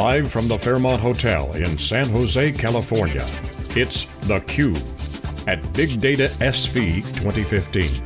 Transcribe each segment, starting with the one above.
Live from the Fairmont Hotel in San Jose, California, it's theCUBE at Big Data SV 2015.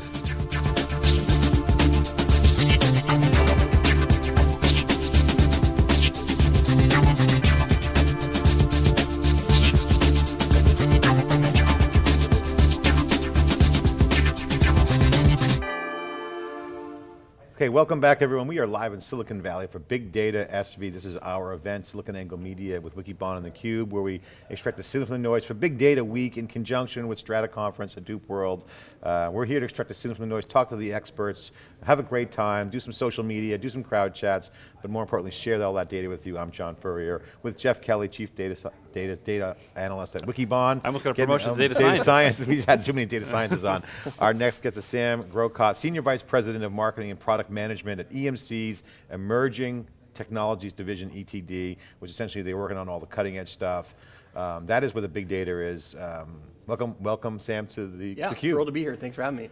Okay, welcome back everyone. We are live in Silicon Valley for Big Data SV. This is our event, SiliconANGLE Media with Wikibon and theCUBE, where we extract the signal from the noise for Big Data Week in conjunction with Strata Conference, Hadoop World. We're here to extract the signal from the noise, talk to the experts, have a great time, do some social media, do some crowd chats, but more importantly, share all that data with you. I'm John Furrier with Jeff Kelly, Chief Data Analyst at Wikibon. I almost got a promotion to data science. We've had too many data scientists on. Our next guest is Sam Grocott, Senior Vice President of Marketing and Product Management at EMC's Emerging Technologies Division, ETD, which essentially they're working on all the cutting edge stuff. That is where the big data is. Welcome Sam to the Yeah, theCUBE. thrilled to be here, thanks for having me.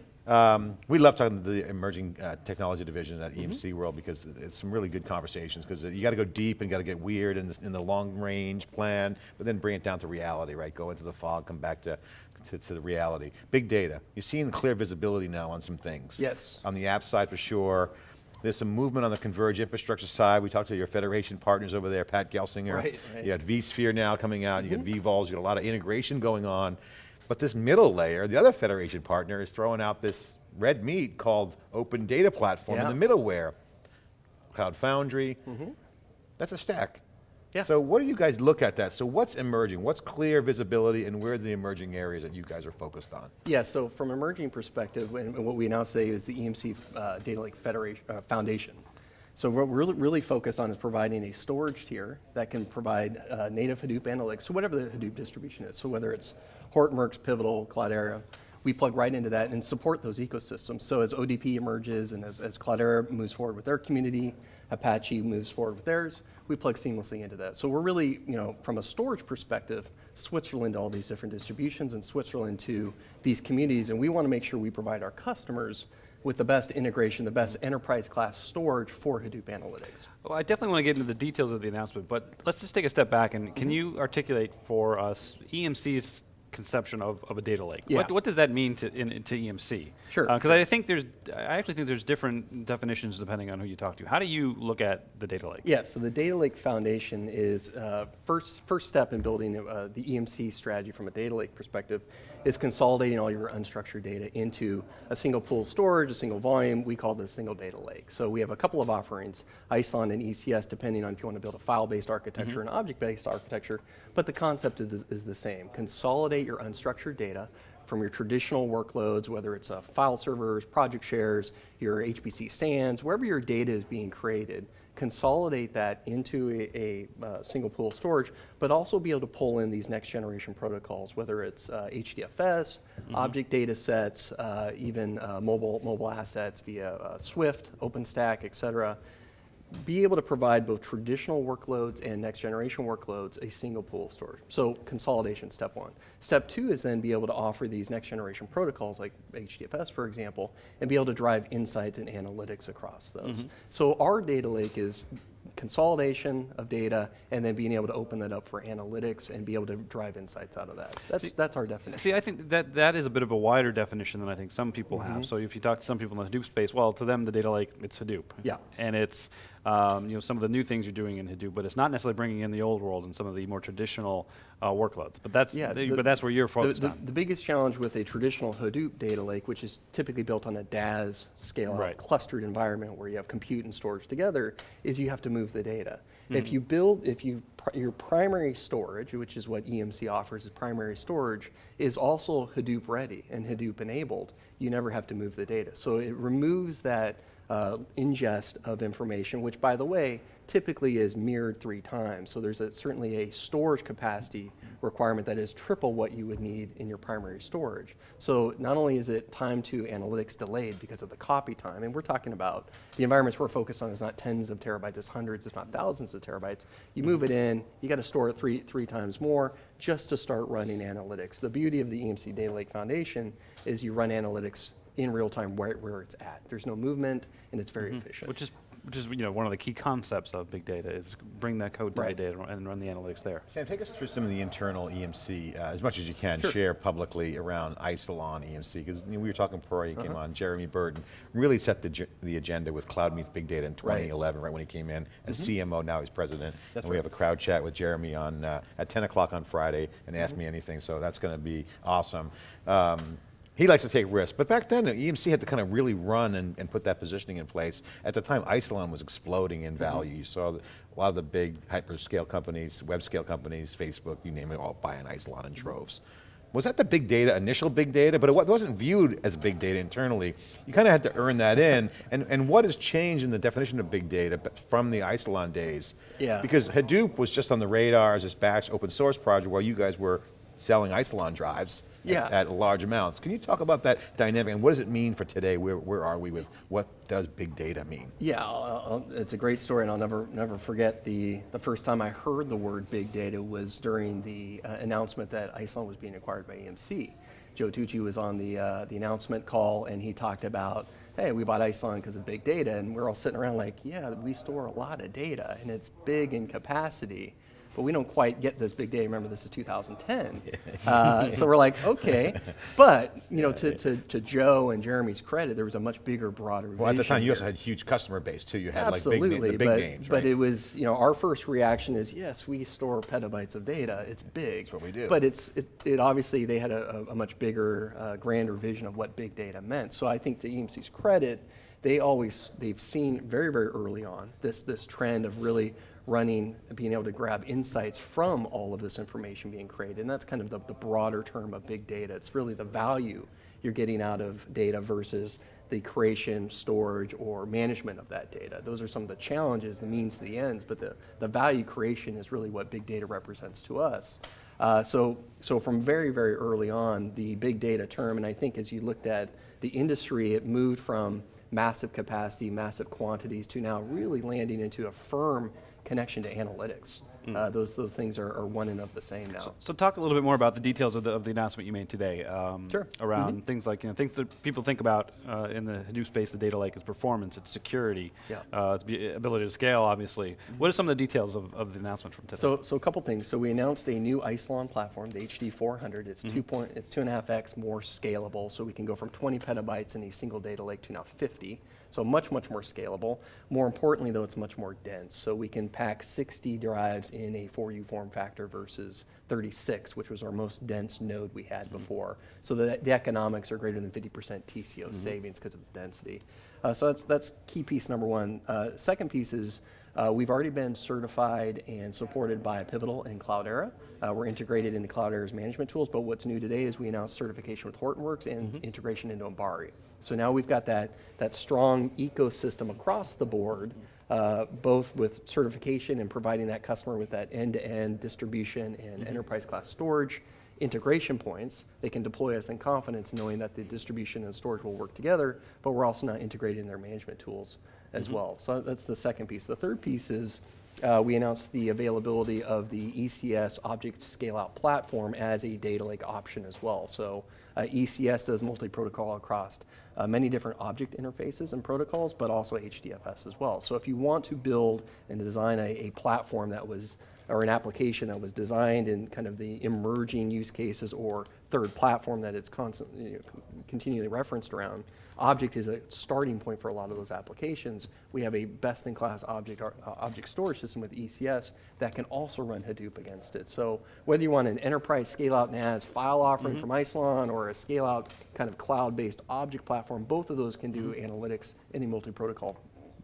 We love talking to the Emerging Technology Division at EMC World because it's some really good conversations, because you got to go deep and got to get weird in the long range plan, but then bring it down to reality, right? Go into the fog, come back to the reality. Big data, you're seeing clear visibility now on some things. Yes. On the app side for sure. There's some movement on the converged infrastructure side. We talked to your federation partners over there, Pat Gelsinger. Right. You got vSphere now coming out, you got vVols, you got a lot of integration going on. But this middle layer, the other federation partner is throwing out this red meat called Open Data Platform in the middleware. Cloud Foundry, that's a stack. Yeah. So what do you guys look at that? So what's emerging? What's clear visibility and where are the emerging areas that you guys are focused on? Yeah, so from emerging perspective, and what we now say is the EMC Data Lake Foundation. So what we're really focused on is providing a storage tier that can provide native Hadoop analytics, so whatever the Hadoop distribution is. So whether it's Hortonworks, Pivotal, Cloudera, we plug right into that and support those ecosystems. So as ODP emerges and as Cloudera moves forward with their community, Apache moves forward with theirs, we plug seamlessly into that. So we're really, from a storage perspective, Switzerland to all these different distributions and Switzerland to these communities, and we want to make sure we provide our customers with the best integration, the best enterprise class storage for Hadoop analytics. Well, I definitely want to get into the details of the announcement, but let's just take a step back and can you articulate for us EMC's conception of a data lake? Yeah. What does that mean to EMC? Sure. Because I actually think there's different definitions depending on who you talk to. How do you look at the data lake? Yeah, so the Data Lake Foundation is first step in building the EMC strategy from a data lake perspective is consolidating all your unstructured data into a single pool of storage, a single volume. We call this single data lake. So we have a couple of offerings, ISON and ECS, depending on if you want to build a file-based architecture and object-based architecture, but the concept is the same. Consolidate your unstructured data from your traditional workloads, whether it's file servers, project shares, your HPC SANs, wherever your data is being created, consolidate that into a single pool of storage, but also be able to pull in these next generation protocols, whether it's HDFS, object data sets, even mobile assets via Swift, OpenStack, et cetera. Be able to provide both traditional workloads and next generation workloads a single pool of storage. So consolidation, step one. Step two is then be able to offer these next generation protocols like HDFS, for example, and be able to drive insights and analytics across those. So our data lake is consolidation of data and then being able to open that up for analytics and be able to drive insights out of that. That's our definition. See, I think that is a bit of a wider definition than I think some people have. So if you talk to some people in the Hadoop space, well, to them the data lake, it's Hadoop. Yeah. And it's some of the new things you're doing in Hadoop, but it's not necessarily bringing in the old world and some of the more traditional workloads. But that's where you're focused on. The biggest challenge with a traditional Hadoop data lake, which is typically built on a DAS scale, clustered environment where you have compute and storage together, is you have to move the data. If your primary storage, which is what EMC offers as primary storage, is also Hadoop ready and Hadoop enabled, you never have to move the data. So it removes that ingest of information, which by the way, typically is mirrored 3 times. So there's certainly a storage capacity requirement that is triple what you would need in your primary storage. So not only is it time to analytics delayed because of the copy time, and we're talking about the environments we're focused on is not tens of terabytes, it's hundreds, if not thousands of terabytes. You move it in, you got to store it three times more just to start running analytics. The beauty of the EMC Data Lake Foundation is you run analytics in real time where it's at. There's no movement and it's very efficient. Which is which is one of the key concepts of big data is bring that code to the data and run the analytics there. Sam, take us through some of the internal EMC, as much as you can, share publicly around Isilon EMC, because we were talking before he came on, Jeremy Burton really set the agenda with Cloud Meets Big Data in 2011, right when he came in as CMO, now he's president. And we have a crowd chat with Jeremy on at 10 o'clock on Friday, and Ask Me Anything, so that's going to be awesome. He likes to take risks, but back then EMC had to kind of really run and put that positioning in place. At the time, Isilon was exploding in value. You saw a lot of the big hyperscale companies, web scale companies, Facebook, you name it, all buying Isilon in droves. Was that the big data, initial big data? But it wasn't viewed as big data internally. You kind of had to earn that in. And what has changed in the definition of big data from the Isilon days? Yeah. Because Hadoop was just on the radar as this batch open source project while you guys were selling Isilon drives. At large amounts. Can you talk about that dynamic and what does it mean for today? Where are we with what does big data mean? Yeah, it's a great story, and I'll never forget the first time I heard the word big data was during the announcement that Isilon was being acquired by EMC. Joe Tucci was on the announcement call, and he talked about, hey, we bought Isilon because of big data, and we're all sitting around like, yeah, we store a lot of data, and it's big in capacity. But we don't quite get this big data. Remember, this is 2010. So we're like, okay. But to Joe and Jeremy's credit, there was a much bigger, broader vision. Well, at the time, you also had a huge customer base too. You had absolutely, like the big names, right? But it was, our first reaction is, yes, we store petabytes of data. It's big. That's what we do. But it obviously they had a much bigger, grander vision of what big data meant. So I think to EMC's credit, they've seen very, very early on this trend of really being able to grab insights from all of this information being created. And that's kind of the broader term of big data. It's really the value you're getting out of data versus the creation, storage, or management of that data. Those are some of the challenges, the means to the ends, but the value creation is really what big data represents to us. So from very, very early on, the big data term, and I think as you looked at the industry, it moved from massive capacity, massive quantities, to now really landing into a firm connection to analytics. Those things are one and of the same now. So talk a little bit more about the details of the announcement you made today around things like things that people think about in the Hadoop space. The data lake is performance, it's security, it's ability to scale. Obviously, what are some of the details of the announcement from today? So a couple things. So we announced a new Isilon platform, the HD400. It's 2.5x more scalable. So we can go from 20 petabytes in a single data lake to now 50. So much more scalable. More importantly, though, it's much more dense. So we can pack 60 drives in a 4U form factor versus 36, which was our most dense node we had before. So the economics are greater than 50% TCO savings because of the density. So that's key piece number one. Second piece is we've already been certified and supported by Pivotal and Cloudera. We're integrated into Cloudera's management tools, but what's new today is we announced certification with Hortonworks and integration into Ambari. So now we've got that strong ecosystem across the board, both with certification and providing that customer with that end-to-end distribution and enterprise class storage integration points. They can deploy us in confidence knowing that the distribution and storage will work together, but we're also now integrated in their management tools as well. So that's the second piece. The third piece is we announced the availability of the ECS Object Scale-Out Platform as a data lake option as well. So ECS does multi-protocol across many different object interfaces and protocols, but also HDFS as well. So if you want to build and design a platform that was, or an application that was designed in kind of the emerging use cases or third platform that it's constantly, continually referenced around, Object is a starting point for a lot of those applications. We have a best-in-class object storage system with ECS that can also run Hadoop against it. So whether you want an enterprise scale-out NAS file offering from Isilon or a scale-out kind of cloud-based object platform, both of those can do analytics in a multi-protocol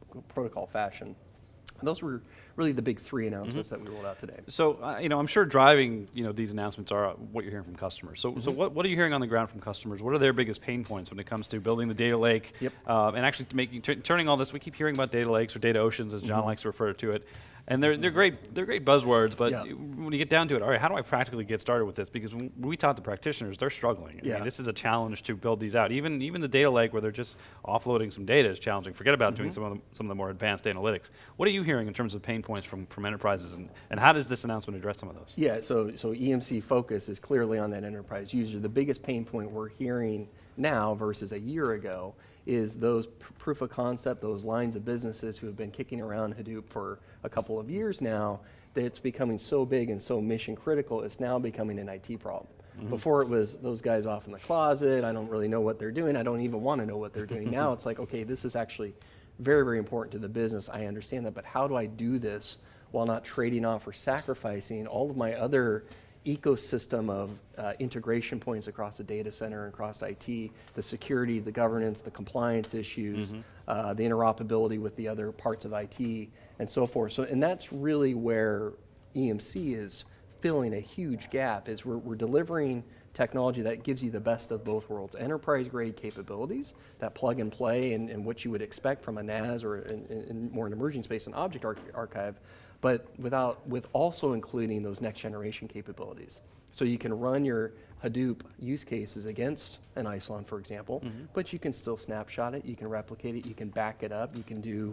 fashion. And those were really the big three announcements that we rolled out today. So, I'm sure driving, these announcements are what you're hearing from customers. So, so what are you hearing on the ground from customers? What are their biggest pain points when it comes to building the data lake and actually turning all this? We keep hearing about data lakes or data oceans, as John likes to refer to it. And they're great buzzwords, but when you get down to it, all right, how do I practically get started with this? Because when we talk to practitioners, they're struggling. I mean, this is a challenge to build these out. Even the data lake where they're just offloading some data is challenging. Forget about doing some of the more advanced analytics. What are you hearing in terms of pain points from enterprises, and how does this announcement address some of those? Yeah, so EMC focus is clearly on that enterprise user. The biggest pain point we're hearing now versus a year ago is those proof of concept, those lines of businesses who have been kicking around Hadoop for a couple of years now, that it's becoming so big and so mission critical, it's now becoming an IT problem. Before it was those guys off in the closet, I don't really know what they're doing, I don't even want to know what they're doing. Now it's like, okay, this is actually very, very important to the business, I understand that, but how do I do this while not trading off or sacrificing all of my other ecosystem of integration points across the data center and across IT, the security, the governance, the compliance issues, the interoperability with the other parts of IT, and so forth. So, and that's really where EMC is filling a huge gap, is we're delivering technology that gives you the best of both worlds. Enterprise-grade capabilities, that plug and play and what you would expect from a NAS or in more an emerging space, an object archive, but with also including those next generation capabilities. So you can run your Hadoop use cases against an Isilon, for example, but you can still snapshot it, you can replicate it, you can back it up, you can do,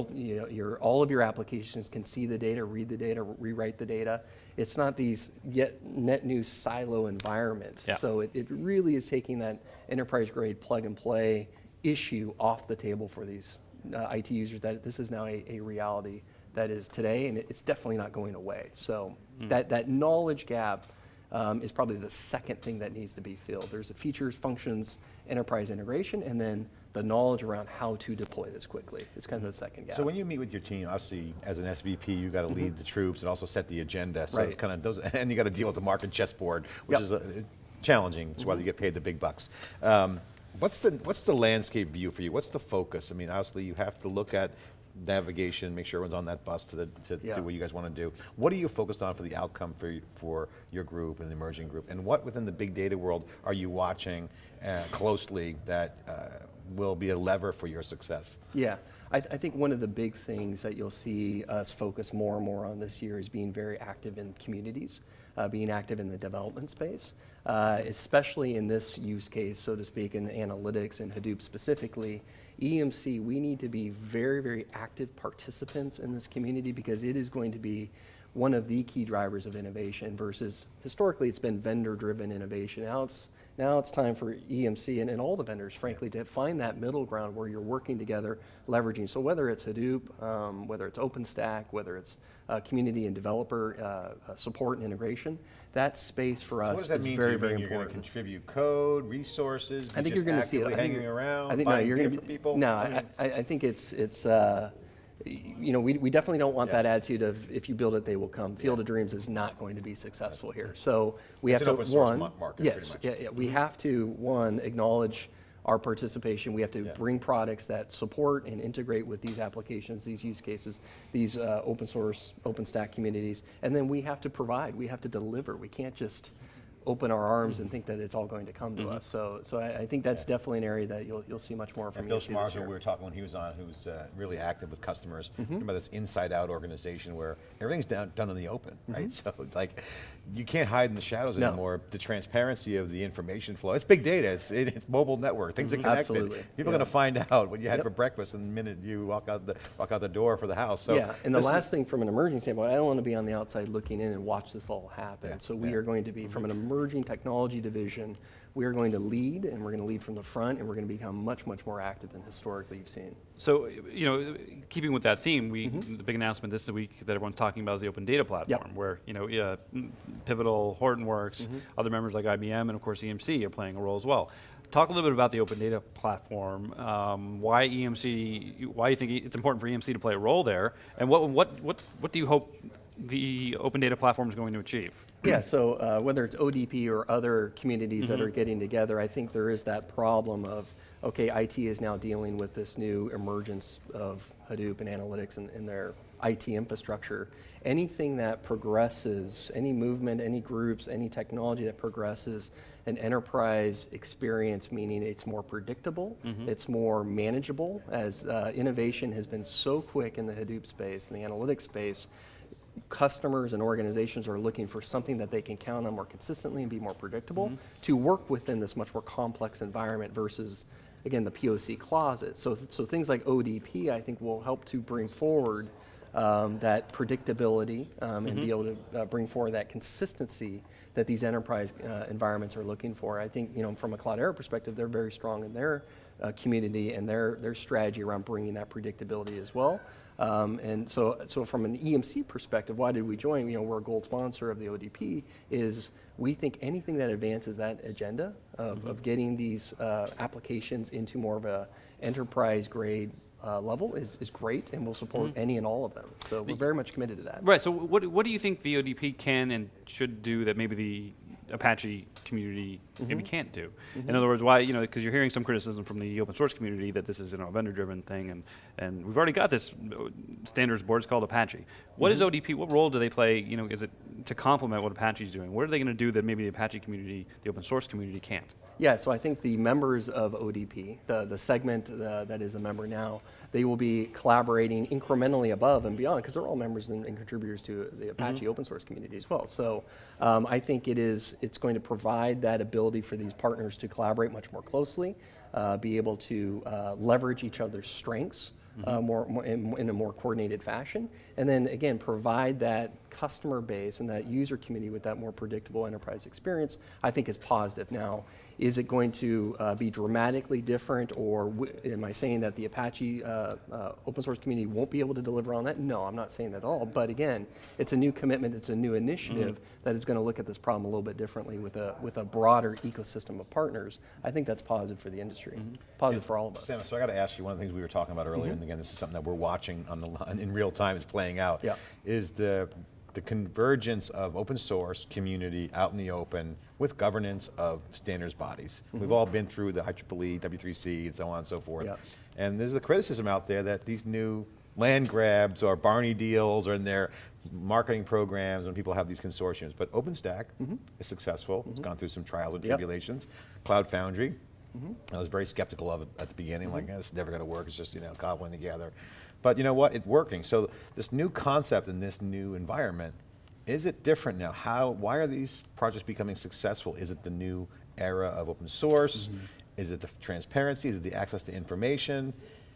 all of your applications can see the data, read the data, rewrite the data. It's not these net new silo environment. Yeah. So it really is taking that enterprise grade plug and play issue off the table for these IT users, that this is now a reality that is today, and it's definitely not going away. So that knowledge gap is probably the second thing that needs to be filled. There's the features, functions, enterprise integration, and then the knowledge around how to deploy this quickly. It's kind of the second gap. So when you meet with your team, obviously as an SVP, you got to lead the troops and also set the agenda. So Right. it's kind of those, and you got to deal with the market chessboard, which is challenging. It's why you get paid the big bucks. What's the landscape view for you? What's the focus? I mean, obviously you have to look at navigation, make sure everyone's on that bus to do what you guys want to do. What are you focused on for the outcome for your group and the emerging group? And what within the big data world are you watching closely that will be a lever for your success? Yeah, I think one of the big things that you'll see us focus more and more on this year is being very active in communities, being active in the development space, especially in this use case, so to speak, in analytics and Hadoop specifically. EMC, we need to be very, very active participants in this community because it is going to be one of the key drivers of innovation versus historically it's been vendor-driven innovation. Now it's time for EMC and all the vendors, frankly, to find that middle ground where you're working together, leveraging. So whether it's Hadoop, whether it's OpenStack, whether it's community and developer support and integration, that space for us is very, very You're important. going to contribute code, resources? I think you're going to see it. Hanging around, I think no, you're going to be people? No, I think it's you know, we definitely don't want that attitude of if you build it, they will come. Field of Dreams is not going to be successful here. So we have to, open source market, yes, pretty much. we have to, acknowledge our participation. We have to bring products that support and integrate with these applications, these use cases, these open source, OpenStack communities, and then we have to provide, we have to deliver. We can't just open our arms and think that it's all going to come to us. So I think that's definitely an area that you'll see much more from And Bill EMC this Schmarzer, year. we were talking when he was on, who's really active with customers, about this inside-out organization where everything's done in the open, right? So it's like, you can't hide in the shadows anymore. The transparency of the information flow. It's big data, it's mobile network, things are connected. Absolutely. People are going to find out what you had for breakfast the minute you walk out the door for the house. So yeah, and the last thing from an emerging standpoint, I don't want to be on the outside looking in and watch this all happen. Yeah, So we are going to be, from an emerging technology division, we are going to lead, and we're going to lead from the front, and we're going to become much, much more active than historically you've seen. So, you know, keeping with that theme, the big announcement this week that everyone's talking about is the Open Data Platform, where, you know, Pivotal, Hortonworks, other members like IBM, and of course EMC are playing a role as well. Talk a little bit about the Open Data Platform, why EMC, why you think it's important for EMC to play a role there, and what do you hope the Open Data Platform is going to achieve? Yeah, so whether it's ODP or other communities that are getting together, I think there is that problem of, okay, IT is now dealing with this new emergence of Hadoop and analytics in their IT infrastructure. Anything that progresses, any movement, any groups, any technology that progresses an enterprise experience, meaning it's more predictable, it's more manageable, as innovation has been so quick in the Hadoop space and the analytics space. Customers and organizations are looking for something that they can count on more consistently and be more predictable to work within this much more complex environment versus, again, the POC closet. So things like ODP, I think, will help to bring forward that predictability and be able to bring forward that consistency that these enterprise environments are looking for. I think, from a Cloudera perspective, they're very strong in their community and their strategy around bringing that predictability as well. And so from an EMC perspective, why did we join? We're a gold sponsor of the ODP, is we think anything that advances that agenda of getting these applications into more of a enterprise grade level is great, and we'll support any and all of them. So we're very much committed to that. Right, so what do you think the ODP can and should do that maybe the Apache community maybe can't do? In other words, why, because you're hearing some criticism from the open source community that this is a vendor-driven thing, and we've already got this standards board, it's called Apache. What is ODP, what role do they play, is it to complement what Apache's doing? What are they going to do that maybe the Apache community, the open source community can't? Yeah, so I think the members of ODP, the segment that is a member now, they will be collaborating incrementally above and beyond, because they're all members and contributors to the Apache open source community as well. So I think it's going to provide that ability for these partners to collaborate much more closely, be able to leverage each other's strengths more in a more coordinated fashion, and then again provide that customer base and that user community with that more predictable enterprise experience. I think is positive. Now, is it going to be dramatically different, or am I saying that the Apache open source community won't be able to deliver on that? No, I'm not saying that at all. But again, it's a new commitment, it's a new initiative that is going to look at this problem a little bit differently with a broader ecosystem of partners. I think that's positive for the industry, positive for all of us. Sam, so I got to ask you, one of the things we were talking about earlier, and again, this is something that we're watching on the line in real time, is playing out, is the convergence of open source community out in the open with governance of standards bodies. We've all been through the IEEE, W3C, and so on and so forth. And there's the criticism out there that these new land grabs or Barney deals or in their marketing programs when people have these consortiums. But OpenStack is successful. It's gone through some trials and tribulations. Cloud Foundry, I was very skeptical of it at the beginning, like, it's never going to work, it's just, cobbling together. But you know what, it's working. So this new concept in this new environment, is it different now? Why are these projects becoming successful? Is it the new era of open source? Is it the transparency? Is it the access to information?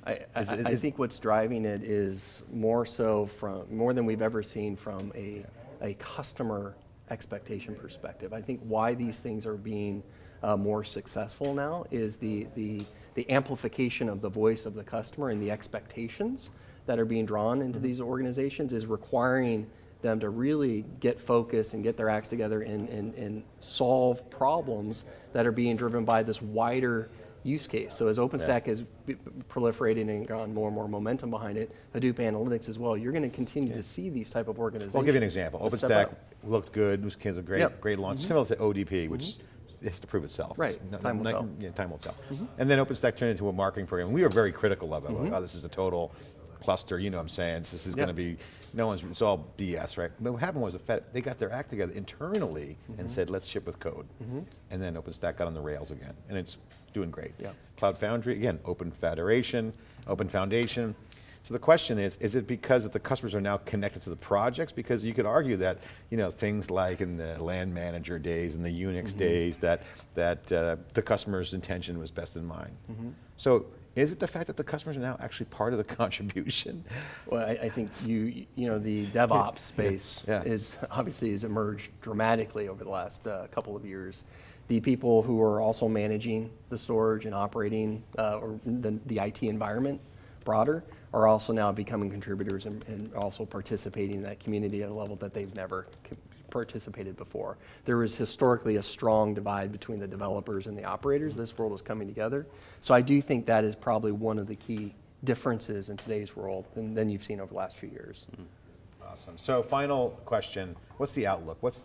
I think what's driving it is more than we've ever seen from a customer expectation perspective. I think why these things are being more successful now is the amplification of the voice of the customer and the expectations that are being drawn into these organizations is requiring them to really get focused and get their acts together and solve problems that are being driven by this wider use case. So as OpenStack is proliferating and gotten more and more momentum behind it, Hadoop Analytics as well, you're going to continue to see these type of organizations. I'll give you an example. OpenStack looked good, was a great launch, similar to ODP, which has to prove itself. Right, time will tell. Yeah, time will tell. And then OpenStack turned into a marketing program. We were very critical of it. Like, oh, this is a total cluster, you know what I'm saying? This is going to be, it's all BS, right? But what happened was they got their act together internally and said, let's ship with code. And then OpenStack got on the rails again, and it's doing great. Cloud Foundry, again, open federation, open foundation. So the question is it because that the customers are now connected to the projects? Because you could argue that, things like in the land manager days and the Unix days that the customer's intention was best in mind. So is it the fact that the customers are now actually part of the contribution? Well, I think the DevOps space has emerged dramatically over the last couple of years. The people who are also managing the storage and operating or the IT environment broader are also now becoming contributors and also participating in that community at a level that they've never participated before. There was historically a strong divide between the developers and the operators. This world is coming together. So I do think that is probably one of the key differences in today's world than you've seen over the last few years. Awesome. So final question, what's the outlook? What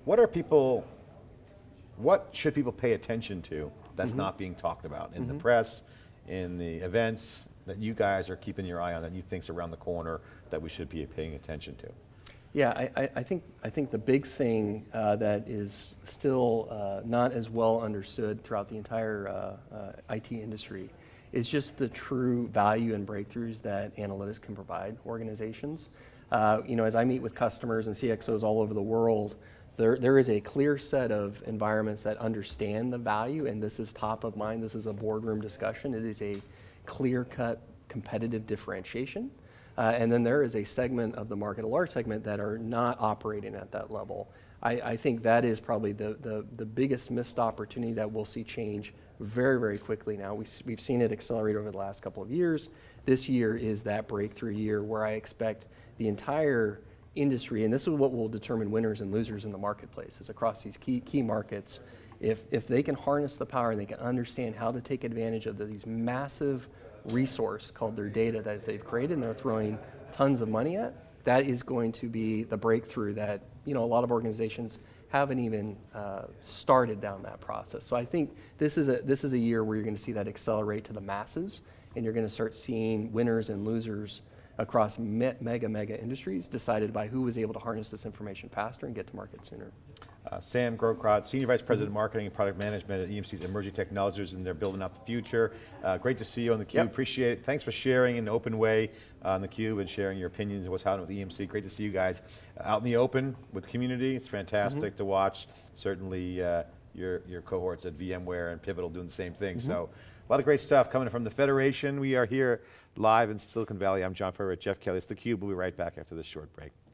should people pay attention to that's not being talked about in the press, in the events that you guys are keeping your eye on, that you think's around the corner that we should be paying attention to? Yeah, I think the big thing that is still not as well understood throughout the entire IT industry is just the true value and breakthroughs that analytics can provide organizations. As I meet with customers and CXOs all over the world, there is a clear set of environments that understand the value, and this is top of mind. This is a boardroom discussion. It is a clear-cut competitive differentiation. And then there is a segment of the market, a large segment, that are not operating at that level. I think that is probably the biggest missed opportunity that we'll see change very, very quickly now. We've seen it accelerate over the last couple of years. This year is that breakthrough year where I expect the entire industry, and this is what will determine winners and losers in the marketplace, is across these key markets. If they can harness the power and they can understand how to take advantage of these massive resource called their data that they've created and they're throwing tons of money at, that is going to be the breakthrough that a lot of organizations haven't even started down that process. So I think this is a year where you're going to see that accelerate to the masses, and you're going to start seeing winners and losers across mega industries decided by who was able to harness this information faster and get to market sooner. Sam Grocott, Senior Vice President of Marketing and Product Management at EMC's Emerging Technologies, and they're building out the future. Great to see you on theCUBE, appreciate it. Thanks for sharing in an open way on theCUBE and sharing your opinions and what's happening with EMC. Great to see you guys out in the open with the community. It's fantastic to watch. Certainly your cohorts at VMware and Pivotal doing the same thing. So a lot of great stuff coming from the Federation. We are here live in Silicon Valley. I'm John Furrier, Jeff Kelly. It's theCUBE. We'll be right back after this short break.